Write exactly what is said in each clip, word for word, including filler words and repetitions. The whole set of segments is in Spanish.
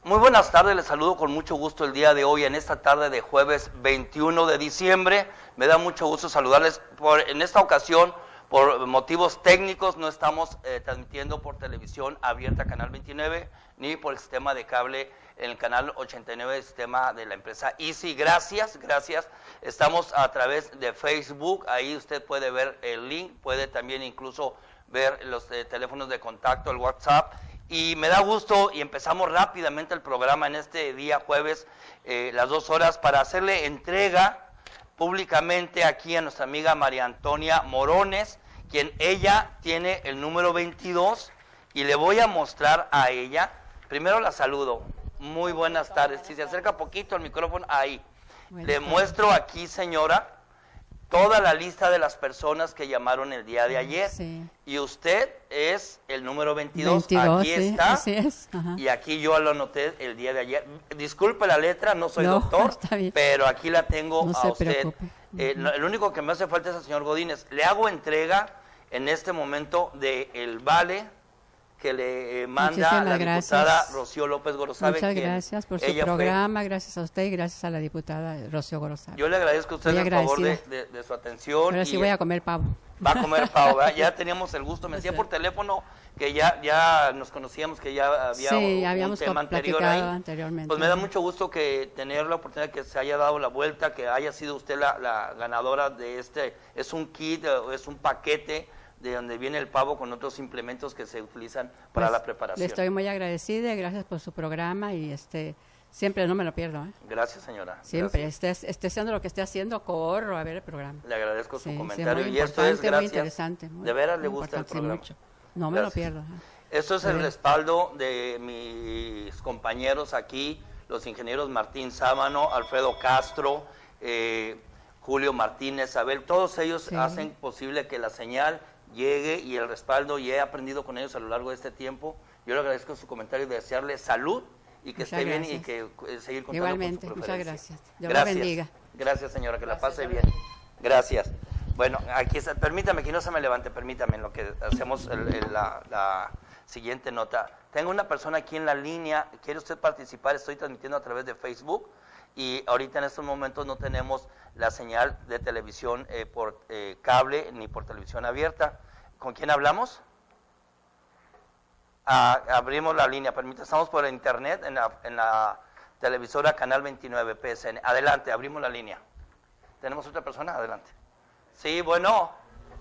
Muy buenas tardes, les saludo con mucho gusto el día de hoy, en esta tarde de jueves veintiuno de diciembre. Me da mucho gusto saludarles. Por, en esta ocasión, por motivos técnicos, no estamos eh, transmitiendo por televisión abierta Canal veintinueve, ni por el sistema de cable en el Canal ochenta y nueve, el sistema de la empresa Easy. Gracias, gracias. Estamos a través de Facebook, ahí usted puede ver el link, puede también incluso ver los eh, teléfonos de contacto, el WhatsApp. Y me da gusto, y empezamos rápidamente el programa en este día jueves, eh, las dos horas, para hacerle entrega públicamente aquí a nuestra amiga María Antonia Morones, quien ella tiene el número veintidós, y le voy a mostrar a ella. Primero la saludo. Muy buenas tardes. Si se acerca poquito al micrófono, ahí. Le muestro aquí, señora, toda la lista de las personas que llamaron el día de ayer. Sí. Y usted es el número veintidós. veintidós, aquí sí, está. Así es. Ajá. Y aquí yo lo anoté el día de ayer. Disculpe la letra, no soy no, doctor, pero aquí la tengo no a usted. Eh, uh-huh. El único que me hace falta es el señor Godínez. Le hago entrega en este momento del el vale que le eh, manda Muchísimas la diputada gracias. Rocío López Gorosabe. Muchas gracias por su programa, fue. gracias a usted y gracias a la diputada Rocío Gorosabe. Yo le agradezco a usted el favor de, de, de su atención. Ahora sí voy a comer pavo. Va a comer pavo, ¿verdad? Ya teníamos el gusto, me decía por teléfono que ya ya nos conocíamos, que ya había sí, un, habíamos un tema anterior ahí. Anteriormente. Pues me da mucho gusto que tener la oportunidad que se haya dado la vuelta, que haya sido usted la, la ganadora de este, es un kit, es un paquete de donde viene el pavo con otros implementos que se utilizan para pues, la preparación. Le estoy muy agradecida, gracias por su programa y este siempre no me lo pierdo. ¿eh? Gracias, señora. Siempre, esté, esté haciendo lo que esté haciendo, corro a ver el programa. Le agradezco su sí, comentario sí, y esto es gracias. Muy interesante. Muy, de veras le gusta el programa. Sí, mucho. No me gracias. lo pierdo. ¿eh? Esto es el respaldo de mis compañeros aquí, los ingenieros Martín Sámano, Alfredo Castro, eh, Julio Martínez, Abel, todos ellos sí. hacen posible que la señal llegue y el respaldo, y he aprendido con ellos a lo largo de este tiempo. Yo le agradezco su comentario y desearle salud y que muchas esté gracias. bien y que eh, seguir contando Igualmente, con su muchas gracias. Dios gracias. la bendiga. Gracias, señora, que gracias, la pase bien. Bendiga. Gracias. Bueno, aquí está, permítame que no se me levante, permítame en lo que hacemos el, el, la, la siguiente nota. Tengo una persona aquí en la línea, ¿quiere usted participar? Estoy transmitiendo a través de Facebook y ahorita en estos momentos no tenemos la señal de televisión eh, por eh, cable ni por televisión abierta. ¿Con quién hablamos? Ah, abrimos la línea, permítame, estamos por internet en la, en la televisora Canal veintinueve P S N. Adelante, abrimos la línea. ¿Tenemos otra persona? Adelante. Sí, bueno.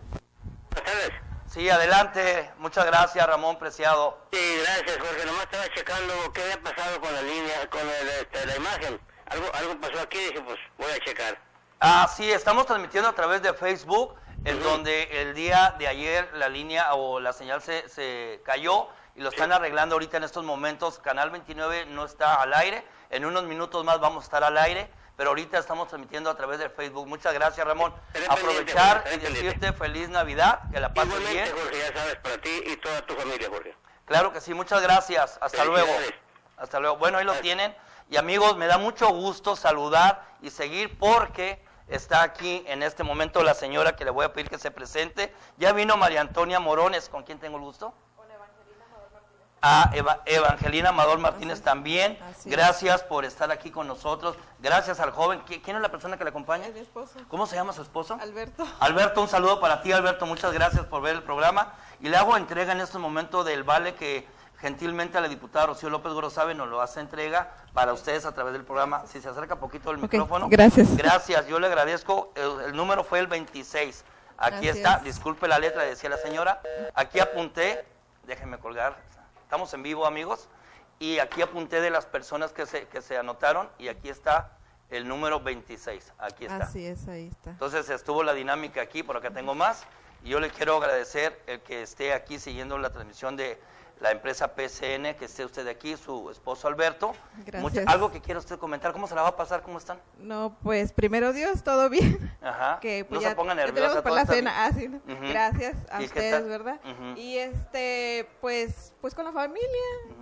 Buenas tardes. Sí, adelante. Muchas gracias, Ramón Preciado. Sí, gracias, Jorge. Nomás estaba checando qué había pasado con la línea, con el, este, la imagen. Algo, algo pasó aquí, dije, pues voy a checar. Ah, sí, estamos transmitiendo a través de Facebook, en uh-huh. donde el día de ayer la línea o la señal se, se cayó y lo están sí. arreglando ahorita en estos momentos. Canal veintinueve no está al aire, en unos minutos más vamos a estar al aire, pero ahorita estamos transmitiendo a través de Facebook. Muchas gracias, Ramón. Aprovechar y decirte feliz Navidad, que la pases Igualmente, bien. Jorge, ya sabes, para ti y toda tu familia, Jorge. Claro que sí, muchas gracias. Hasta luego. Hasta luego. Bueno, ahí lo tienen. Y amigos, me da mucho gusto saludar y seguir porque está aquí en este momento la señora que le voy a pedir que se presente. Ya vino María Antonia Morones, ¿con quién tengo el gusto? Con Evangelina Amador Martínez. Ah, Eva, Evangelina Amador Martínez también. Así Gracias por estar aquí con nosotros. Gracias al joven. ¿Quién es la persona que le acompaña? Es mi esposo. ¿Cómo se llama su esposo? Alberto. Alberto, un saludo para ti, Alberto. Muchas gracias por ver el programa. Y le hago entrega en este momento del vale que gentilmente a la diputada Rocío López Gorosabe nos lo hace entrega para ustedes a través del programa. Si se acerca poquito el okay, micrófono. Gracias. Gracias, yo le agradezco. El, el número fue el veintiséis. Aquí gracias. Está, disculpe la letra, decía la señora. Aquí apunté, déjenme colgar. Estamos en vivo, amigos. Y aquí apunté de las personas que se, que se anotaron y aquí está el número veintiséis. Aquí está. Así es, ahí está. Entonces estuvo la dinámica aquí, por acá tengo más. Y yo le quiero agradecer el que esté aquí siguiendo la transmisión de la empresa P S N, que esté usted aquí, su esposo Alberto. Gracias. Mucha, ¿Algo que quiera usted comentar? ¿Cómo se la va a pasar? ¿Cómo están? No, pues primero Dios, todo bien. Ajá. Que, pues, no ya, se ponga nerviosa. Por la cena, ah, sí, ¿no? uh-huh. Gracias a ustedes, ¿verdad? Uh-huh. Y este, pues, pues con la familia. Uh-huh.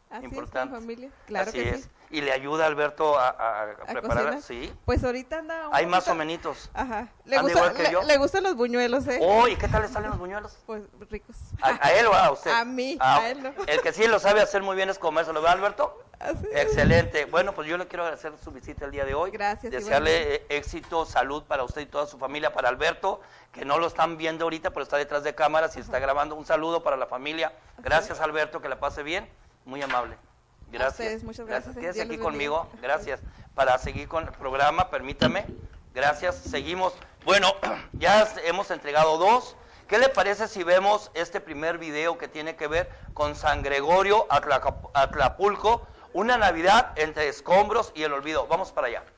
Así importante. es, con familia. Claro Así que es. sí. ¿Y le ayuda Alberto a, a- a ¿A preparar? cocinar? Sí. Pues ahorita anda un Hay más poquito- o menitos. Ajá. Le, ¿Anda gusta, igual que le, yo? le gustan los buñuelos, ¿eh? Oh, ¿y qué tal le salen los buñuelos? Pues ricos. ¿A, a él o a usted? A mí, Ah, a él no. El que sí lo sabe hacer muy bien es comérselo, ¿verdad, Alberto? Así es. Excelente. Bueno, pues yo le quiero agradecer su visita el día de hoy. Gracias, Desearle eh, éxito, salud para usted y toda su familia, para Alberto, que no lo están viendo ahorita, pero está detrás de cámaras y está grabando. Un saludo para la familia. Gracias, Alberto, que la pase bien. Muy amable. Gracias. ustedes, muchas gracias. Quédese Dios aquí los conmigo. bendiga. Gracias. Para seguir con el programa, permítame. Gracias. Seguimos. Bueno, ya hemos entregado dos. ¿Qué le parece si vemos este primer video que tiene que ver con San Gregorio, Atlaca- Atlapulco, una Navidad entre escombros y el olvido? Vamos para allá.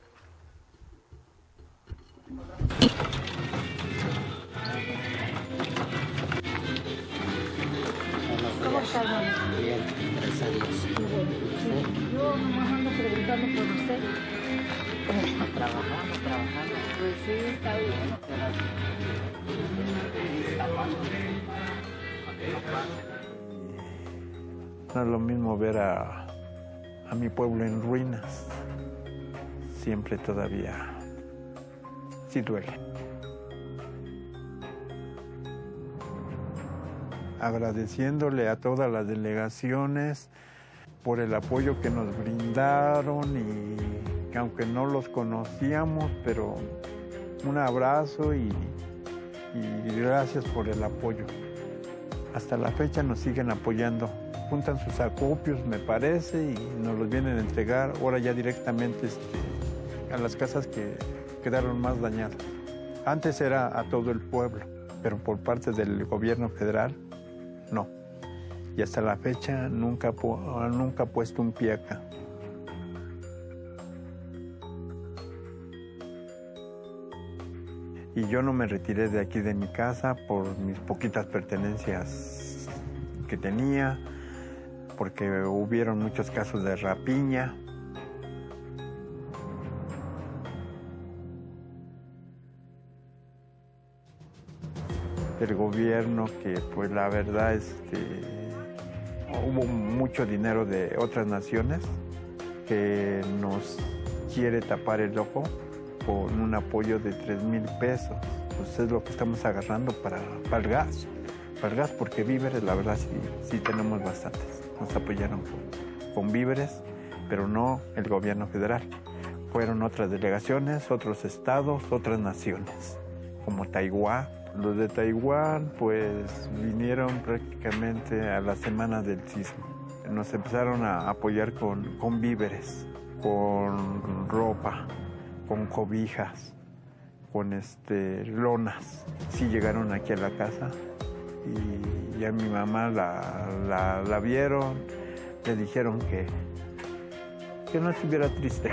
¿Cómo está, hermano? Bien, gracias a Dios. Qué bueno. Sí, yo nomás ando preguntando por usted. Trabajando, trabajando. Pues sí, está bien. No es lo mismo ver a, a mi pueblo en ruinas. Siempre todavía sí duele. Agradeciéndole a todas las delegaciones por el apoyo que nos brindaron y que aunque no los conocíamos, pero un abrazo y, y gracias por el apoyo. Hasta la fecha nos siguen apoyando. Juntan sus acopios, me parece, y nos los vienen a entregar ahora ya directamente este, a las casas que quedaron más dañadas. Antes era a todo el pueblo, pero por parte del gobierno federal, no. Y hasta la fecha nunca, nunca ha puesto un pie acá. Y yo no me retiré de aquí de mi casa por mis poquitas pertenencias que tenía, porque hubieron muchos casos de rapiña. Del gobierno, que pues la verdad este, hubo mucho dinero de otras naciones que nos quiere tapar el ojo con un apoyo de tres mil pesos. Pues es lo que estamos agarrando para, para el gas. Para el gas, porque víveres, la verdad, sí, sí tenemos bastantes. Nos apoyaron con, con víveres, pero no el gobierno federal. Fueron otras delegaciones, otros estados, otras naciones, como Taiwán. Los de Taiwán, pues, vinieron prácticamente a la semana del sismo. Nos empezaron a apoyar con, con víveres, con ropa, con cobijas, con este, lonas. Sí llegaron aquí a la casa y ya mi mamá la, la, la vieron, le dijeron que, que no estuviera triste,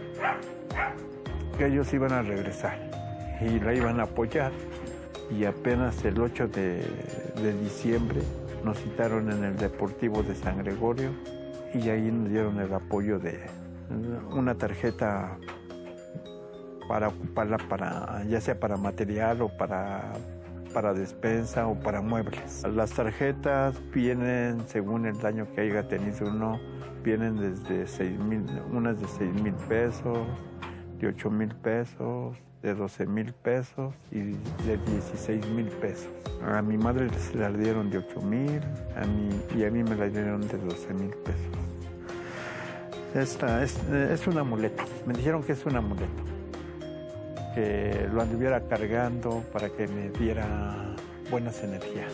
que ellos iban a regresar y la iban a apoyar. Y apenas el ocho de, de diciembre nos citaron en el Deportivo de San Gregorio y ahí nos dieron el apoyo de una tarjeta para ocuparla para, ya sea para material o para, para despensa o para muebles. Las tarjetas vienen, según el daño que haya tenido uno, vienen desde seis mil, unas de seis mil pesos, de ocho mil pesos, de doce mil pesos y de dieciséis mil pesos. A mi madre se la dieron de ocho mil a mí, y a mí me la dieron de doce mil pesos. Esta es, es un amuleto. Me dijeron que es un amuleto, que lo anduviera cargando para que me diera buenas energías.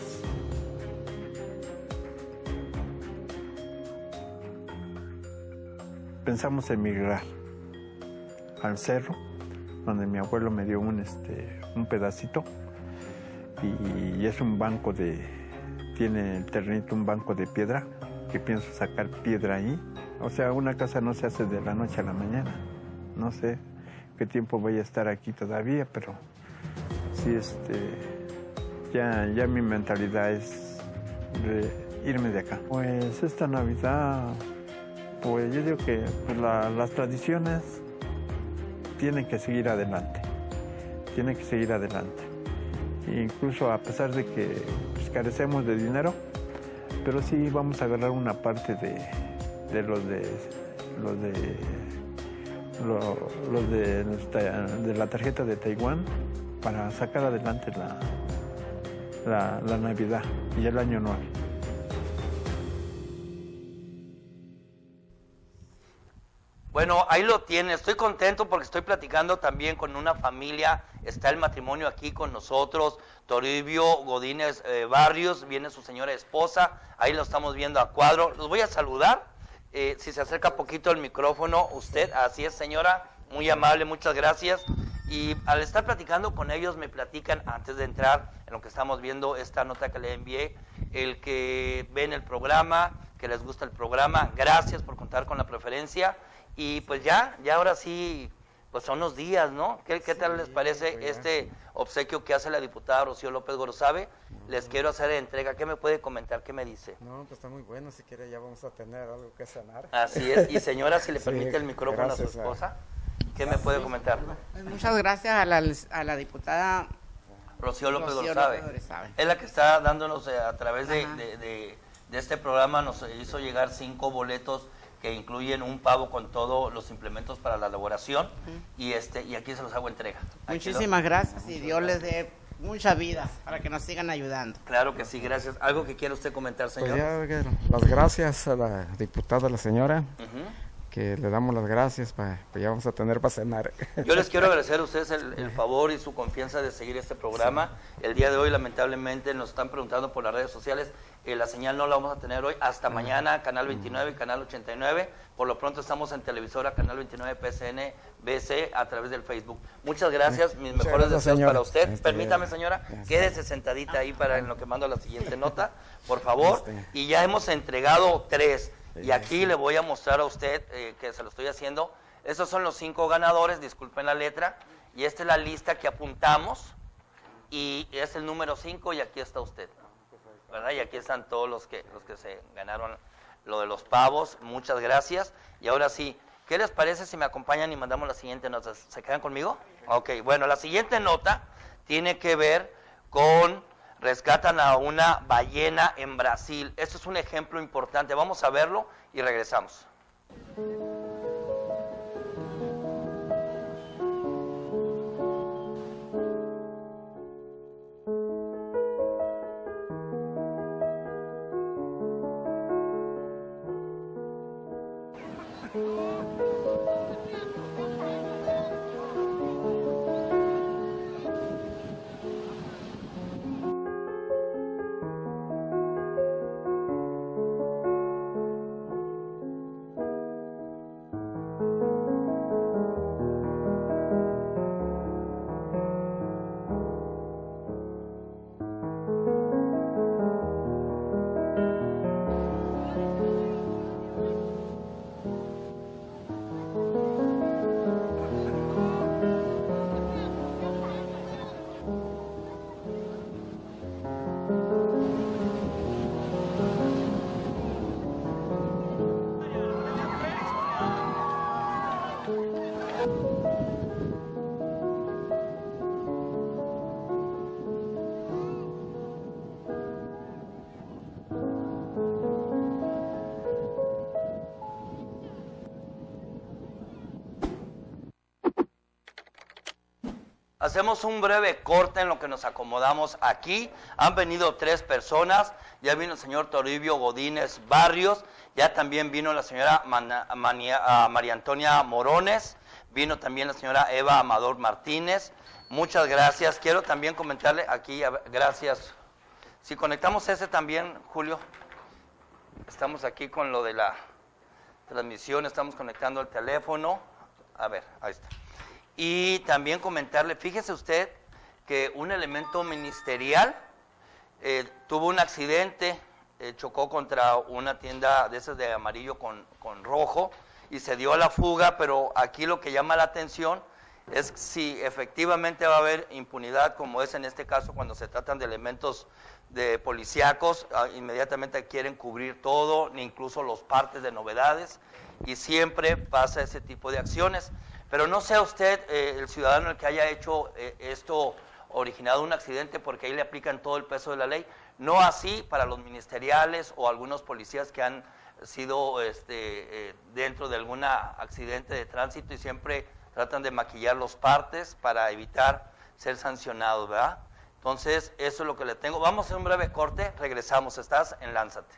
Pensamos emigrar al cerro, donde mi abuelo me dio un, este, un pedacito y, y es un banco de, tiene el terrenito un banco de piedra, que pienso sacar piedra ahí. O sea, una casa no se hace de la noche a la mañana. No sé qué tiempo voy a estar aquí todavía, pero sí, este, ya, ya mi mentalidad es de irme de acá. Pues esta Navidad, pues yo digo que pues, la, las tradiciones tienen que seguir adelante, tienen que seguir adelante. Incluso a pesar de que pues, carecemos de dinero, pero sí vamos a agarrar una parte de, de los de los de lo- los de, de la tarjeta de Taiwán para sacar adelante la, la, la Navidad y el Año Nuevo. Bueno, ahí lo tiene. Estoy contento porque estoy platicando también con una familia. Está el matrimonio aquí con nosotros. Toribio Godínez eh, Barrios, viene su señora esposa. Ahí lo estamos viendo a cuadro. Los voy a saludar. Eh, si se acerca poquito el micrófono, usted. Así es, señora. Muy amable, muchas gracias. Y al estar platicando con ellos, me platican, antes de entrar en lo que estamos viendo, esta nota que le envié, el que ven el programa, que les gusta el programa. Gracias por contar con la preferencia. Y pues ya, ya ahora sí, pues son los días, ¿no? ¿Qué, qué tal les parece pues ya. este obsequio que hace la diputada Rocío López Gorosabe? Les quiero hacer entrega. ¿Qué me puede comentar? ¿Qué me dice? No, pues está muy bueno, si quiere ya vamos a tener algo que cenar. Así es. Y señora, si le Sí, permite el micrófono a gracias su a- esposa, ¿qué me puede comentar? Pues muchas gracias a la, a la diputada Rocío López Rocío Gorosabe. López Gorosabe. Es la que está dándonos eh, a través de, Ajá. de, de- de este programa, nos hizo llegar cinco boletos que incluyen un pavo con todos los implementos para la elaboración, y este y aquí se los hago entrega. Aquí Muchísimas gracias y Dios les dé mucha vida para que nos sigan ayudando. lo- Claro que sí, gracias. ¿Algo que quiera usted comentar, Pues señor? ya, oiga, las gracias a la diputada, la señora, Ujú. que le damos las gracias, pa, pues ya vamos a tener para cenar. Yo les quiero agradecer a ustedes el, el favor y su confianza de seguir este programa. El día de hoy, lamentablemente, nos están preguntando por las redes sociales. Eh, la señal no la vamos a tener hoy. Hasta mañana, Canal veintinueve, Canal ochenta y nueve. Por lo pronto estamos en televisora, Canal veintinueve P S N B C, a través del Facebook. Muchas gracias. Mis Muchas mejores gracias, deseos señor. para usted. Este, Permítame, señora, ya está. quédese sentadita ahí para en lo que mando la siguiente nota, por favor. Este. Y ya hemos entregado tres. Y Sí, aquí sí. le voy a mostrar a usted, eh, que se lo estoy haciendo. Estos son los cinco ganadores, disculpen la letra. Y esta es la lista que apuntamos. Y es el número cinco y aquí está usted. ¿Verdad? Y aquí están todos los que, los que se ganaron lo de los pavos. Muchas gracias. Y ahora sí, ¿qué les parece si me acompañan y mandamos la siguiente nota? ¿Se quedan conmigo? Ok, bueno, la siguiente nota tiene que ver con... rescatan a una ballena en Brasil. Esto es un ejemplo importante. Vamos a verlo y regresamos. Hacemos un breve corte en lo que nos acomodamos aquí. Han venido tres personas. Ya vino el señor Toribio Godínez Barrios. Ya también vino la señora Mana- Mania- ah, María Antonia Morones. Vino también la señora Eva Amador Martínez. Muchas gracias. Quiero también comentarle aquí, a ver, gracias. Si conectamos ese también, Julio. Estamos aquí con lo de la transmisión. Estamos conectando el teléfono. A ver, ahí está. Y también comentarle, fíjese usted que un elemento ministerial eh, tuvo un accidente, eh, chocó contra una tienda de esas de amarillo con, con rojo y se dio a la fuga, pero aquí lo que llama la atención es si efectivamente va a haber impunidad, como es en este caso cuando se tratan de elementos de policíacos, ah, inmediatamente quieren cubrir todo, incluso los partes de novedades, y siempre pasa ese tipo de acciones. Pero no sea usted eh, el ciudadano el que haya hecho eh, esto, originado un accidente, porque ahí le aplican todo el peso de la ley. No así para los ministeriales o algunos policías que han sido este, eh, dentro de algún accidente de tránsito y siempre tratan de maquillar los partes para evitar ser sancionados, ¿verdad? Entonces, eso es lo que le tengo. Vamos a hacer un breve corte, regresamos. Estás en Lánzate.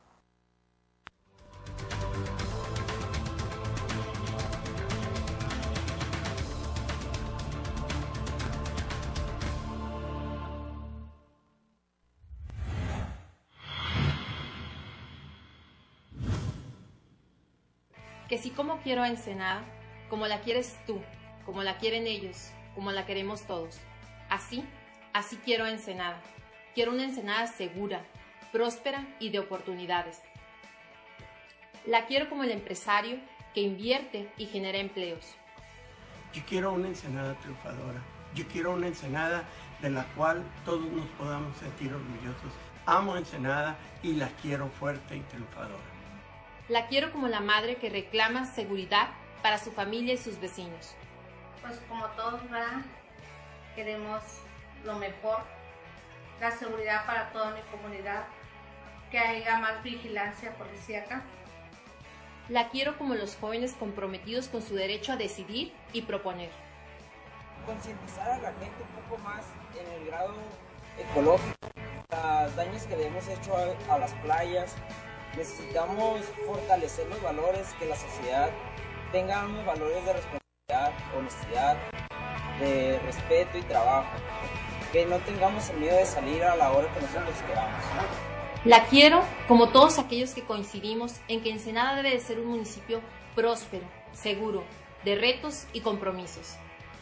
Que si como quiero a Ensenada, como la quieres tú, como la quieren ellos, como la queremos todos. Así, así quiero a Ensenada. Quiero una Ensenada segura, próspera y de oportunidades. La quiero como el empresario que invierte y genera empleos. Yo quiero una Ensenada triunfadora. Yo quiero una Ensenada de la cual todos nos podamos sentir orgullosos. Amo Ensenada y la quiero fuerte y triunfadora. La quiero como la madre que reclama seguridad para su familia y sus vecinos. Pues como todos, ¿verdad? Queremos lo mejor, la seguridad para toda mi comunidad, que haya más vigilancia policíaca. La quiero como los jóvenes comprometidos con su derecho a decidir y proponer. Concientizar a la gente un poco más en el grado ecológico, los daños que le hemos hecho a, a las playas. Necesitamos fortalecer los valores, que la sociedad tenga unos valores de responsabilidad, honestidad, de respeto y trabajo. Que no tengamos el miedo de salir a la hora que nosotros queramos. La quiero como todos aquellos que coincidimos en que Ensenada debe de ser un municipio próspero, seguro, de retos y compromisos.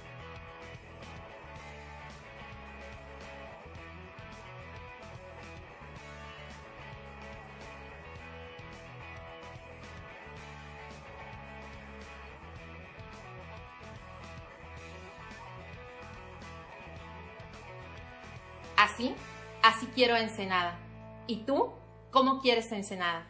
Así, así quiero a Ensenada. ¿Y tú? ¿Cómo quieres a Ensenada?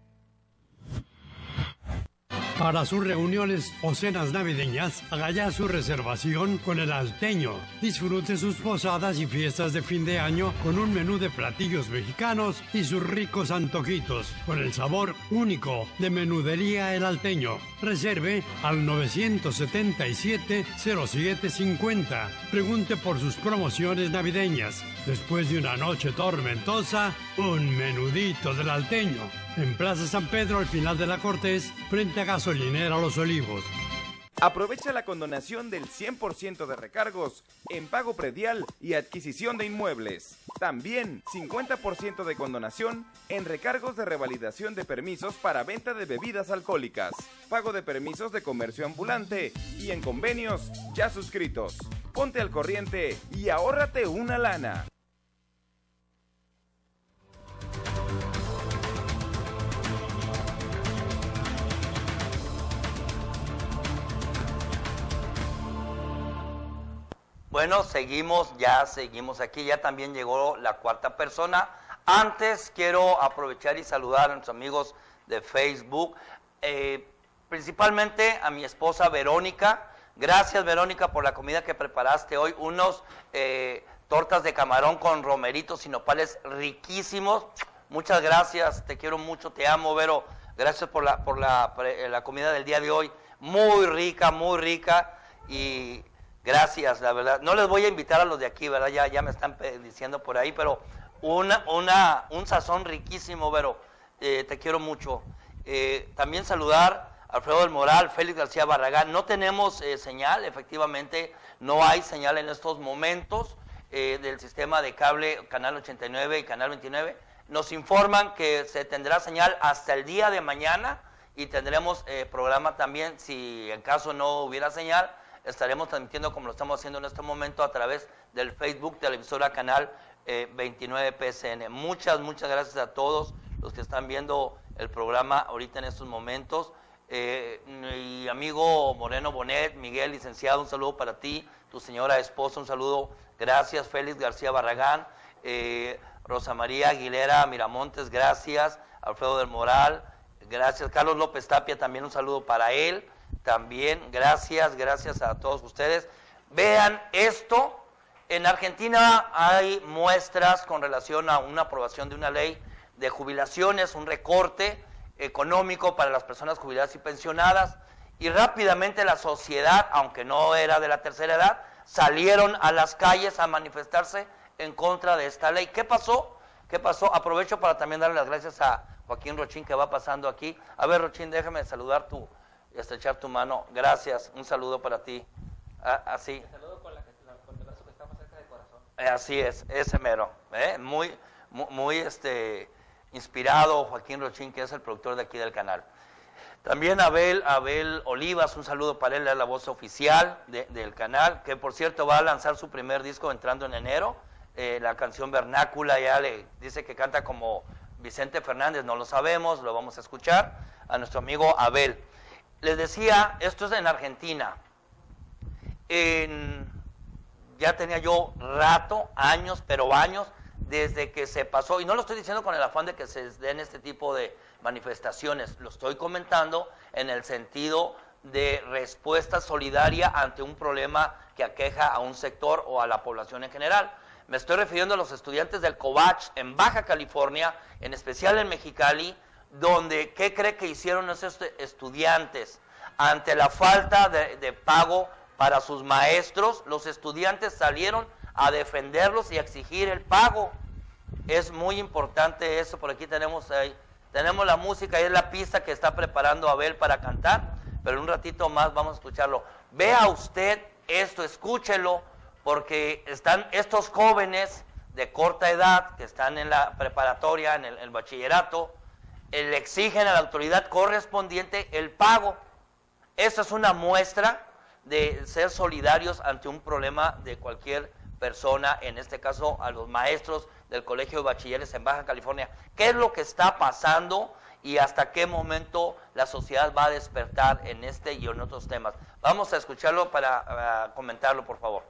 Para sus reuniones o cenas navideñas, haga ya su reservación con el Alteño. Disfrute sus posadas y fiestas de fin de año con un menú de platillos mexicanos y sus ricos antojitos, con el sabor único de Menudería El Alteño. Reserve al nueve siete siete, cero siete cinco cero. Pregunte por sus promociones navideñas. Después de una noche tormentosa, un menudito del Alteño. En Plaza San Pedro, al final de la Cortés, frente a Gasolinera Los Olivos. Aprovecha la condonación del cien por ciento de recargos en pago predial y adquisición de inmuebles. También cincuenta por ciento de condonación en recargos de revalidación de permisos para venta de bebidas alcohólicas, pago de permisos de comercio ambulante y en convenios ya suscritos. Ponte al corriente y ahórrate una lana. Bueno, seguimos, ya seguimos aquí, ya también llegó la cuarta persona. Antes quiero aprovechar y saludar a nuestros amigos de Facebook, eh, principalmente a mi esposa Verónica. Gracias, Verónica, por la comida que preparaste hoy, unos eh, tortas de camarón con romeritos y nopales riquísimos. Muchas gracias, te quiero mucho, te amo, Vero. Gracias por la, por la, la comida del día de hoy, muy rica, muy rica y... Gracias, la verdad. No les voy a invitar a los de aquí, ¿verdad? Ya, ya me están diciendo por ahí, pero una, una, un sazón riquísimo, Vero. Eh, te quiero mucho. Eh, también saludar a Alfredo del Moral, Félix García Barragán. No tenemos eh, señal, efectivamente, no hay señal en estos momentos eh, del sistema de cable Canal ochenta y nueve y Canal veintinueve. Nos informan que se tendrá señal hasta el día de mañana y tendremos eh, programa también, si en caso no hubiera señal. Estaremos transmitiendo como lo estamos haciendo en este momento a través del Facebook, televisora Canal eh, veintinueve P S N. Muchas, muchas gracias a todos los que están viendo el programa ahorita en estos momentos. Eh, mi amigo Moreno Bonet, Miguel, licenciado, un saludo para ti, tu señora esposa, un saludo. Gracias, Félix García Barragán, eh, Rosa María Aguilera Miramontes, gracias, Alfredo del Moral, gracias, Carlos López Tapia, también un saludo para él. También, gracias, gracias a todos ustedes. Vean esto, en Argentina hay muestras con relación a una aprobación de una ley de jubilaciones, un recorte, económico para las personas jubiladas y pensionadas, y rápidamente la sociedad, aunque no era de la tercera edad, salieron a las calles a manifestarse en contra de esta ley. ¿Qué pasó? ¿Qué pasó? Aprovecho para también darle las gracias a Joaquín Rochín, que va pasando aquí. A ver, Rochín, déjame saludar tu, estrechar tu mano. Gracias, un saludo para ti. Ah, así. Te saludo con, la, con el brazo que está más cerca del corazón. Eh, así es, ese mero. ¿eh? Muy, muy, muy este, inspirado Joaquín Rochín, que es el productor de aquí del canal. También Abel, Abel Olivas, un saludo para él, es la voz oficial de, del canal, que por cierto va a lanzar su primer disco entrando en enero. Eh, la canción vernácula, ya le dice que canta como Vicente Fernández, no lo sabemos, lo vamos a escuchar, a nuestro amigo Abel. Les decía, esto es en Argentina. En, ya tenía yo rato, años, pero años, desde que se pasó, y no lo estoy diciendo con el afán de que se den este tipo de manifestaciones, lo estoy comentando en el sentido de respuesta solidaria ante un problema que aqueja a un sector o a la población en general. Me estoy refiriendo a los estudiantes del Covach en Baja California, en especial en Mexicali, donde, ¿qué cree que hicieron esos estudiantes? Ante la falta de, de pago para sus maestros, los estudiantes salieron a defenderlos y a exigir el pago. Es muy importante eso. Por aquí tenemos ahí, tenemos la música, y es la pista que está preparando Abel para cantar, pero en un ratito más vamos a escucharlo. Vea usted esto, escúchelo, porque están estos jóvenes de corta edad que están en la preparatoria, en el, el bachillerato, eh, le exigen a la autoridad correspondiente el pago. Esta es una muestra de ser solidarios ante un problema de cualquier persona, en este caso a los maestros del Colegio de Bachilleres en Baja California. ¿Qué es lo que está pasando y hasta qué momento la sociedad va a despertar en este y en otros temas? Vamos a escucharlo para uh, comentarlo, por favor.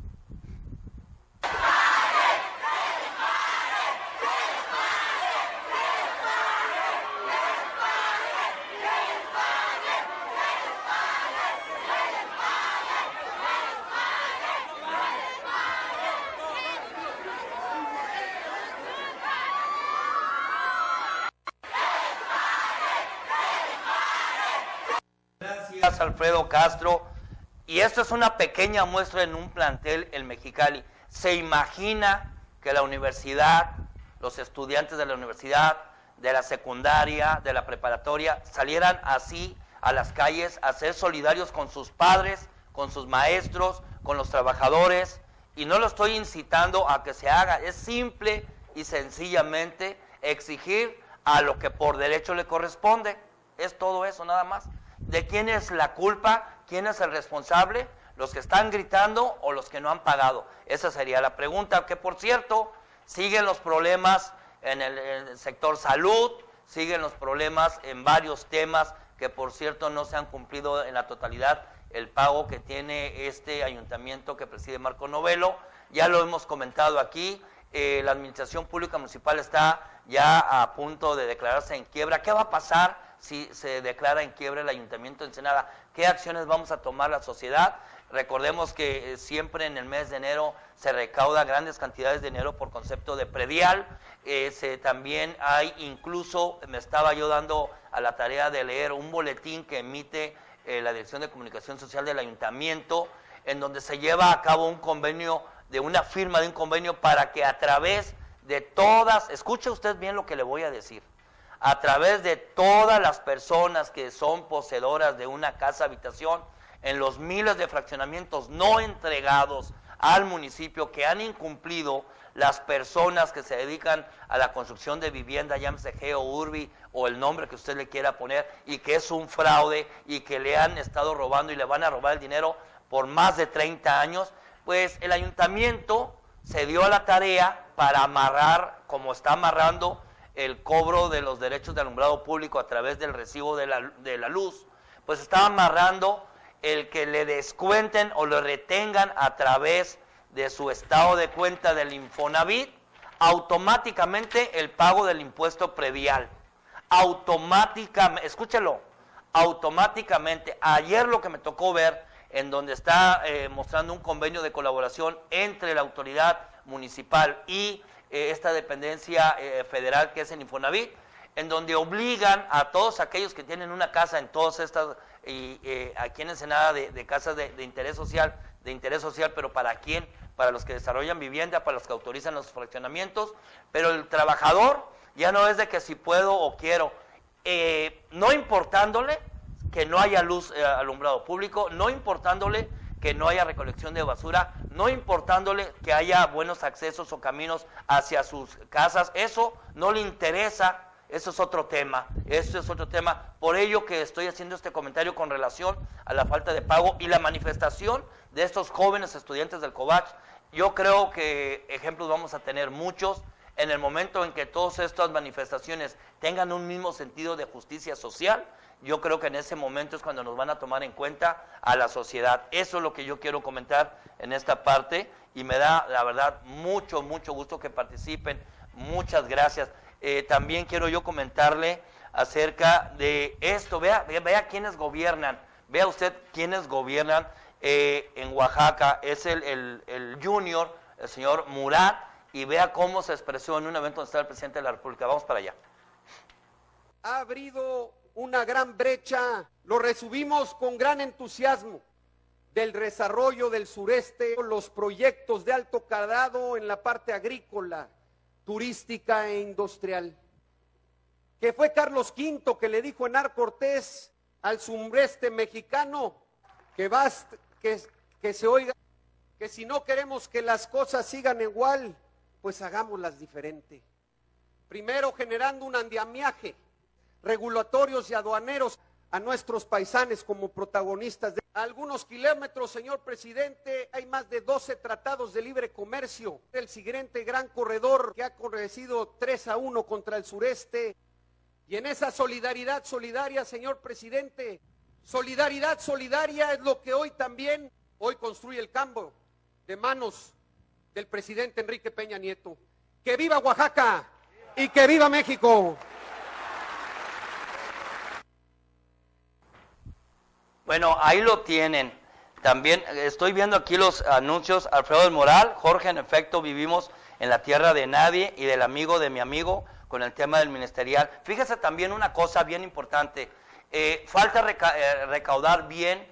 Gracias, Alfredo Castro. Y esto es una pequeña muestra en un plantel en Mexicali. ¿Se imagina que la universidad, los estudiantes de la universidad, de la secundaria, de la preparatoria, salieran así a las calles a ser solidarios con sus padres, con sus maestros, con los trabajadores? Y no lo estoy incitando a que se haga, es simple y sencillamente exigir a lo que por derecho le corresponde. Es todo eso, nada más. ¿De quién es la culpa? ¿Quién es el responsable? ¿Los que están gritando o los que no han pagado? Esa sería la pregunta, que por cierto, siguen los problemas en el, en el sector salud, siguen los problemas en varios temas que por cierto no se han cumplido en la totalidad el pago que tiene este ayuntamiento que preside Marco Novelo. Ya lo hemos comentado aquí, eh, la administración pública municipal está ya a punto de declararse en quiebra. ¿Qué va a pasar si se declara en quiebra el Ayuntamiento de Ensenada? ¿Qué acciones vamos a tomar la sociedad? Recordemos que eh, siempre en el mes de enero se recauda grandes cantidades de dinero por concepto de predial. Eh, se, también hay, incluso me estaba yo dando a la tarea de leer un boletín que emite eh, la Dirección de Comunicación Social del Ayuntamiento, en donde se lleva a cabo un convenio, de una firma de un convenio para que a través de todas, escuche usted bien lo que le voy a decir, a través de todas las personas que son poseedoras de una casa habitación, en los miles de fraccionamientos no entregados al municipio que han incumplido las personas que se dedican a la construcción de vivienda, llámese Geo Urbi o el nombre que usted le quiera poner, y que es un fraude y que le han estado robando y le van a robar el dinero por más de treinta años, pues el ayuntamiento se dio a la tarea para amarrar, como está amarrando el cobro de los derechos de alumbrado público a través del recibo de la, de la luz, pues está amarrando el que le descuenten o lo retengan a través de su estado de cuenta del Infonavit automáticamente el pago del impuesto predial. Automáticamente, escúchelo, automáticamente. Ayer lo que me tocó ver, en donde está eh, mostrando un convenio de colaboración entre la autoridad municipal y eh, esta dependencia eh, federal que es el Infonavit, en donde obligan a todos aquellos que tienen una casa en todas estas, y eh, aquí en Ensenada, de, de casas de, de interés social, de interés social, pero ¿para quién? Para los que desarrollan vivienda, para los que autorizan los fraccionamientos, pero el trabajador ya no es de que si puedo o quiero, eh, no importándole que no haya luz, eh, alumbrado público, no importándole que no haya recolección de basura, no importándole que haya buenos accesos o caminos hacia sus casas, eso no le interesa. Eso es otro tema, eso es otro tema. Por ello que estoy haciendo este comentario con relación a la falta de pago y la manifestación de estos jóvenes estudiantes del COVACH. Yo creo que ejemplos vamos a tener muchos en el momento en que todas estas manifestaciones tengan un mismo sentido de justicia social. Yo creo que en ese momento es cuando nos van a tomar en cuenta a la sociedad. Eso es lo que yo quiero comentar en esta parte y me da, la verdad, mucho, mucho gusto que participen. Muchas gracias. Eh, también quiero yo comentarle acerca de esto. Vea, vea, vea quiénes gobiernan. Vea usted quiénes gobiernan eh, en Oaxaca. Es el, el, el junior, el señor Murat, y vea cómo se expresó en un evento donde está el presidente de la República. Vamos para allá. Ha abrido una gran brecha, lo recibimos con gran entusiasmo, del desarrollo del sureste, los proyectos de alto calado en la parte agrícola, turística e industrial, que fue Carlos quinto que le dijo Hernán Cortés al sureste mexicano que, basta, que, que se oiga, que si no queremos que las cosas sigan igual, pues hagámoslas diferente. Primero generando un andamiaje, regulatorios y aduaneros a nuestros paisanes como protagonistas. De algunos kilómetros, señor presidente, hay más de doce tratados de libre comercio. El siguiente gran corredor que ha corregido tres a uno contra el sureste. Y en esa solidaridad solidaria, señor presidente, solidaridad solidaria es lo que hoy también, hoy construye el cambio de manos del presidente Enrique Peña Nieto. ¡Que viva Oaxaca! ¡Y que viva México! Bueno, ahí lo tienen. También estoy viendo aquí los anuncios. Alfredo del Moral, Jorge, en efecto, vivimos en la tierra de nadie y del amigo de mi amigo con el tema del ministerial. Fíjese también una cosa bien importante. Eh, falta reca eh, recaudar bien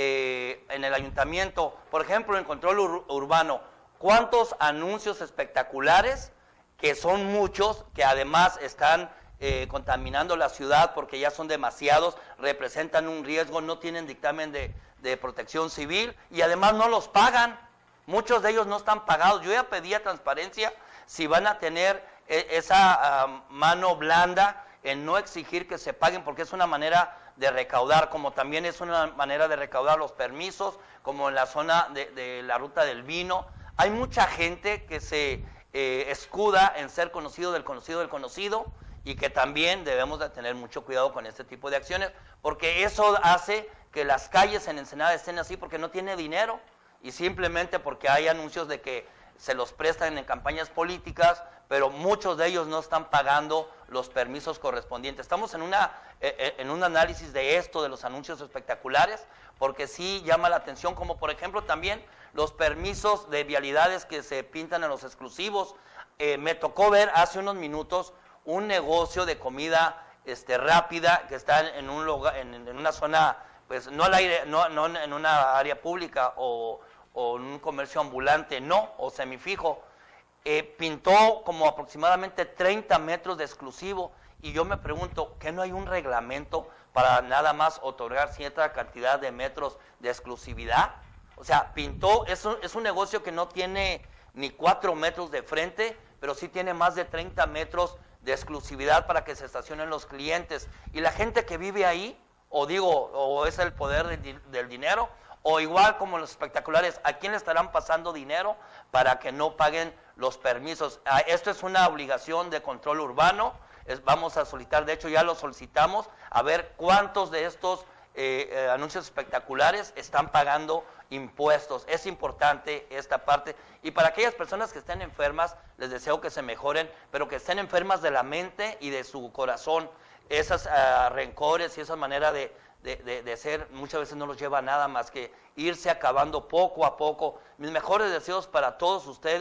eh, en el ayuntamiento. Por ejemplo, en control ur urbano, ¿cuántos anuncios espectaculares, que son muchos, que además están Eh, contaminando la ciudad porque ya son demasiados, representan un riesgo, no tienen dictamen de, de protección civil y además no los pagan? Muchos de ellos no están pagados. Yo ya pedía transparencia si van a tener eh, esa uh, mano blanda en no exigir que se paguen, porque es una manera de recaudar, como también es una manera de recaudar los permisos, como en la zona de, de la ruta del vino. Hay mucha gente que se eh, escuda en ser conocido del conocido del conocido, y que también debemos de tener mucho cuidado con este tipo de acciones, porque eso hace que las calles en Ensenada estén así porque no tiene dinero, y simplemente porque hay anuncios de que se los prestan en campañas políticas, pero muchos de ellos no están pagando los permisos correspondientes. Estamos en, una, eh, en un análisis de esto, de los anuncios espectaculares, porque sí llama la atención, como por ejemplo también los permisos de vialidades que se pintan en los exclusivos. Eh, me tocó ver hace unos minutos un negocio de comida este, rápida que está en, un lugar, en, en una zona, pues no al aire, no, no en una área pública o, o en un comercio ambulante, no, o semifijo. Eh, pintó como aproximadamente treinta metros de exclusivo, y yo me pregunto, ¿qué no hay un reglamento para nada más otorgar cierta cantidad de metros de exclusividad? O sea, pintó, es un, es un negocio que no tiene ni cuatro metros de frente, pero sí tiene más de treinta metros de exclusividad para que se estacionen los clientes, y la gente que vive ahí, o digo, o es el poder de, del dinero, o igual como los espectaculares, ¿a quién le estarán pasando dinero para que no paguen los permisos? Ah, esto es una obligación de control urbano. Es, vamos a solicitar, de hecho ya lo solicitamos, a ver cuántos de estos eh, eh, anuncios espectaculares están pagando impuestos. Es importante esta parte, y para aquellas personas que estén enfermas, les deseo que se mejoren, pero que estén enfermas de la mente y de su corazón. Esas uh, rencores y esa manera de, de, de, de ser muchas veces no los lleva a nada más que irse acabando poco a poco. Mis mejores deseos para todos ustedes,